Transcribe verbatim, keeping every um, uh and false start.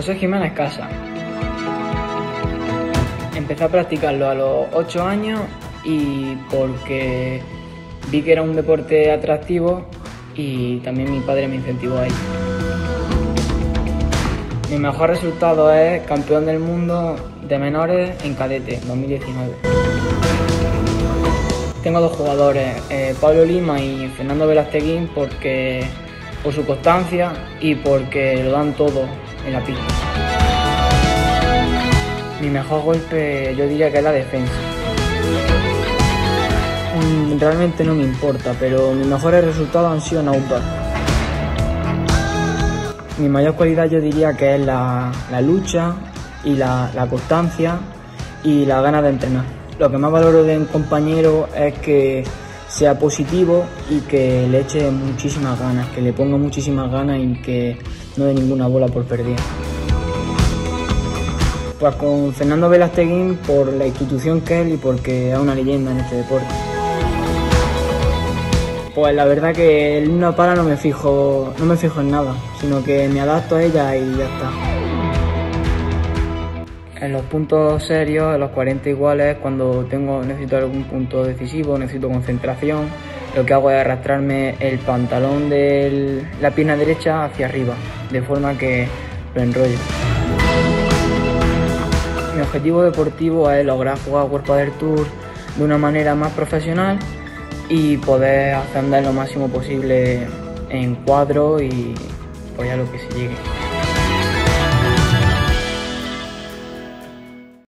José Jiménez Casa. Empecé a practicarlo a los ocho años y porque vi que era un deporte atractivo y también mi padre me incentivó a ello. Mi mejor resultado es campeón del mundo de menores en cadete dos mil diecinueve. Tengo dos jugadores, eh, Pablo Lima y Fernando Velasteguín, porque por su constancia y porque lo dan todo en la pista. Mi mejor golpe yo diría que es la defensa. Mm, realmente no me importa, pero mis mejores resultados han sido en outdoor. Mi mayor cualidad yo diría que es la, la lucha y la, la constancia y la ganas de entrenar. Lo que más valoro de un compañero es que sea positivo y que le eche muchísimas ganas, que le ponga muchísimas ganas y que no dé ninguna bola por perdida. Pues con Fernando Velasteguín por la institución que es y porque es una leyenda en este deporte. Pues la verdad que en una pala no me fijo, no me fijo en nada, sino que me adapto a ella y ya está. En los puntos serios, en los cuarenta iguales, cuando tengo, necesito algún punto decisivo, necesito concentración, lo que hago es arrastrarme el pantalón de la pierna derecha hacia arriba, de forma que lo enrollo. Mi objetivo deportivo es lograr jugar World Padel Tour de una manera más profesional y poder ascender lo máximo posible en cuadro y pues a lo que se llegue.